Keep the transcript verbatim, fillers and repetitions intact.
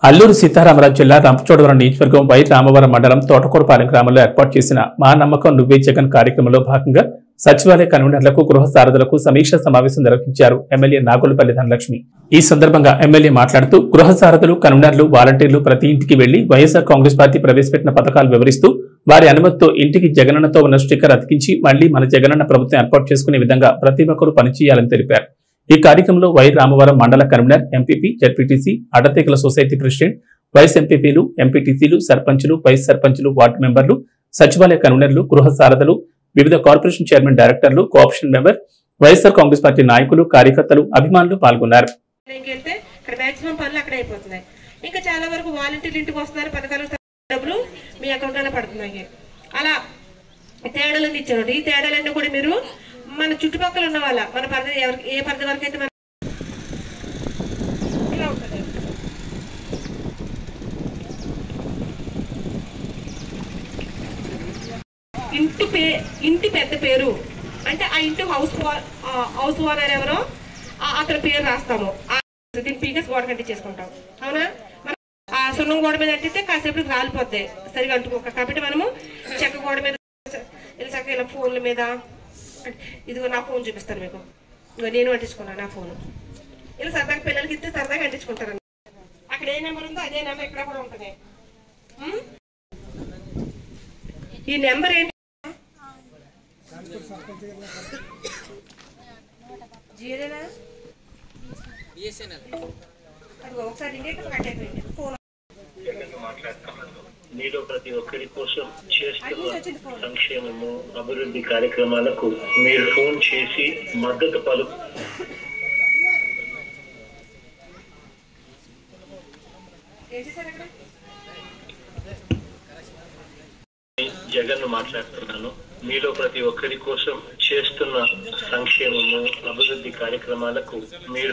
అల్లూరు సీతారామరాజు జిల్లా రంపచోడవరం నియోజకవర్గం వై రామవరం మండలం తోటకూరపాలెం గ్రామంలో ఏర్పాటు చేసిన మా నమ్మకం నువ్వే జగన్ కార్యక్రమంలో భాగంగా సచివాలయ కన్వీనర్లకు గృహ సారథులకు సమీక్ష సమావేశం నిర్వహించారు ఎమ్మెల్యే నాగులపల్లి ధనలక్ష్మి. ఈ సందర్భంగా ఎమ్మెల్యే మాట్లాడుతూ గృహ సారథులు, కన్వీనర్లు, వాలంటీర్లు ప్రతి ఇంటికి వెళ్లి వైఎస్ఆర్ కాంగ్రెస్ పార్టీ ప్రవేశపెట్టిన పథకాలు వివరిస్తూ వారి అనుమతితో ఇంటికి జగనన్నతో ఉన్న స్టిక్కర్ అతికించి మళ్లీ మన జగనన్న ప్రభుత్వం ఏర్పాటు చేసుకునే విధంగా ప్రతి ఒక్కరూ పనిచేయాలని తెలిపారు. ఈ కార్యక్రమంలో వై రామవరం మండల convener, MPP, ZPTC, Addateegala society president, vice ఎంపీపీలు, ఎంపీటీసీలు, సర్పంచులు, వైస్ సర్పంచులు, వార్డు మెంబర్లు, సచివాలయ కన్వీనర్లు, గృహ సారథులు, వివిధ కార్పొరేషన్ చైర్మన్, డైరెక్టర్లు, co-option member, YSR Congress party నాయకులు, కార్యకర్తలు, అభిమానులు పాల్గొన్నారు. ఇంకా చాలా వరకు వాలంటీర్లు ఇంటికి వస్తున్నారు, పథకాలు డబ్బులు మీ అకౌంట్ లోనే పడుతున్నాయి. అలా తేడాలన్నీ ఇచ్చారు. ఈ తేడాలన్నీ కూడా మీరు మన చుట్టుపక్కల ఉన్న వాళ్ళ మన పరిధి ఎవరికి ఏ పరిధి వరకు అయితే ఇలా ఉంటుంది. ఇంటి పే ఇంటి పెద్ద పేరు అంటే ఆ ఇంటి హౌస్ హౌస్ ఓనర్ ఎవరో అతని పేరు రాస్తాము. దీన్ని పీకస్ గోడ కంటి చేసుకుంటాం. అవునా? మనం ఆ సున్నం గోడ మీద అంటితే కాసేపు రాలిపోతాయి, సరిగా అంటుకోక. కాబట్టి మనము చెక్క గోడ మీద చక్క ఇలా ఫోన్ల మీద, ఇదిగో నా ఫోన్ చూపిస్తాను మీకు, ఇగో నేను అంటించుకున్నాను నా ఫోన్. ఇలా సరదాగా పిల్లలకి ఇస్తే సరదాగా అంటించుకుంటారు. అక్కడ ఏ నెంబర్ ఉందో అదే నెంబర్ ఇక్కడ కూడా ఉంటుంది. ఈ నెంబర్ ఏంటి? జియోనా? ఒకసారి కట్టేపోయింది ఫోన్. మీలో ప్రతి ఒక్కరి కోసం చేస్తున్న సంక్షేమము, అభివృద్ధి కార్యక్రమాలకు మీరు ఫోన్ చేసి మద్దతు పలు జగన్ మాట్లాడుతున్నాను. మీలో ప్రతి ఒక్కరి కోసం చేస్తున్న సంక్షేమము, అభివృద్ధి కార్యక్రమాలకు మీరు